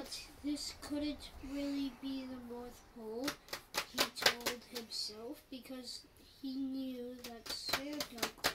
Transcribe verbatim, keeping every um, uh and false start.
But this couldn't really be the North Pole, he told himself, because he knew that Santa